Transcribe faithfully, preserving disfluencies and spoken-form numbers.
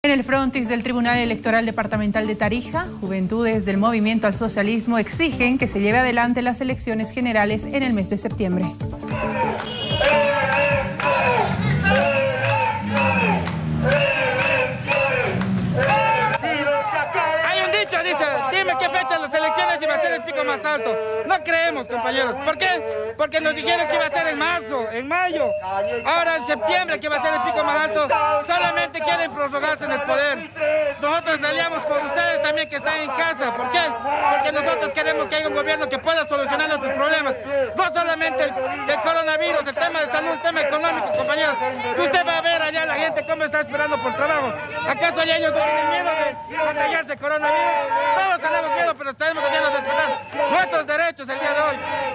En el frontis del Tribunal Electoral Departamental de Tarija, juventudes del Movimiento al Socialismo exigen que se lleve adelante las elecciones generales en el mes de septiembre. Hay un dicho, dice, dime qué fecha las elecciones y va a ser el pico más alto. No creemos, compañeros. ¿Por qué? Porque nos dijeron que iba a ser en marzo, en mayo. Ahora en septiembre que va a ser el pico más alto. Solamente quieren prorrogarse en el poder. Nosotros peleamos por ustedes también que están en casa. ¿Por qué? Porque nosotros queremos que haya un gobierno que pueda solucionar nuestros problemas. No solamente el, el coronavirus, el tema de salud, el tema económico, compañeros. Usted va a ver allá la gente cómo está esperando por trabajo. ¿Acaso ya ellos no tienen miedo de contagiarse coronavirus? Todos tenemos miedo, pero estamos haciendo respetar nuestros derechos el día de hoy.